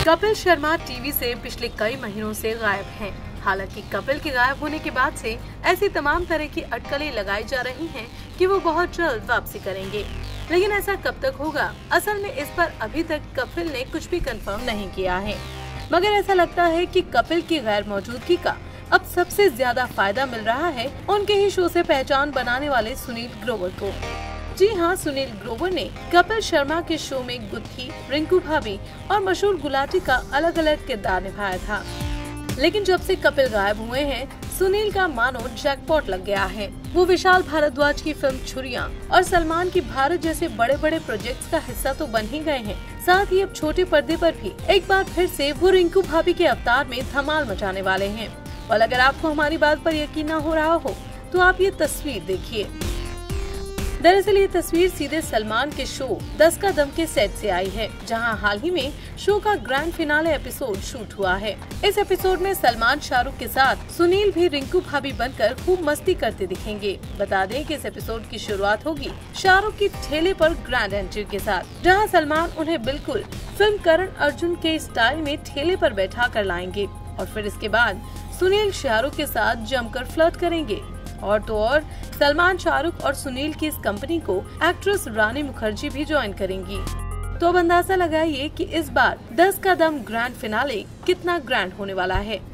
Kapil Sharma TV से पिछले कई महीनों से गायब हैं। हालांकि कपिल के गायब होने के बाद से ऐसी तमाम तरह की अटकलें लगाई जा रही हैं कि वो बहुत जल्द वापसी करेंगे, लेकिन ऐसा कब तक होगा? असल में इस पर अभी तक कपिल ने कुछ भी कंफर्म नहीं किया है, मगर ऐसा लगता है कि कपिल की गैर मौजूदगी का अब सबसे ज्यादा फायदा मिल रहा है उनके ही शो से पहचान बनाने वाले सुनील ग्रोवर को। जी हाँ, सुनील ग्रोवर ने कपिल शर्मा के शो में गुत्थी, रिंकू भाभी और मशहूर गुलाटी का अलग अलग किरदार निभाया था। लेकिन जब से कपिल गायब हुए हैं, सुनील का मानो जैकपॉट लग गया है। वो विशाल भारद्वाज की फिल्म छुरियां और सलमान की भारत जैसे बड़े बड़े प्रोजेक्ट्स का हिस्सा तो बन ही गए हैं, साथ ही अब छोटे पर्दे पर भी एक बार फिर से वो रिंकू भाभी के अवतार में धमाल मचाने वाले हैं। और अगर आपको हमारी बात पर यकीन न हो रहा हो तो आप ये तस्वीर देखिए। दरअसल ये तस्वीर सीधे सलमान के शो 10 का दम के सेट से आई है, जहां हाल ही में शो का ग्रैंड फिनाले एपिसोड शूट हुआ है। इस एपिसोड में सलमान शाहरुख के साथ सुनील भी रिंकू भाभी बनकर खूब मस्ती करते दिखेंगे। बता दें कि इस एपिसोड की शुरुआत होगी शाहरुख की ठेले पर ग्रैंड एंट्री के साथ, जहां सलमान उन्हें बिल्कुल फिल्म करण अर्जुन के स्टाइल में ठेले पर बैठा कर लाएंगे और फिर इसके बाद सुनील शाहरुख के साथ जमकर फ्लर्ट करेंगे। और तो और सलमान, शाहरुख और सुनील की इस कंपनी को एक्ट्रेस रानी मुखर्जी भी ज्वाइन करेंगी। तो अब अंदाजा लगाइए कि इस बार 10 का दम ग्रैंड फिनाले कितना ग्रैंड होने वाला है।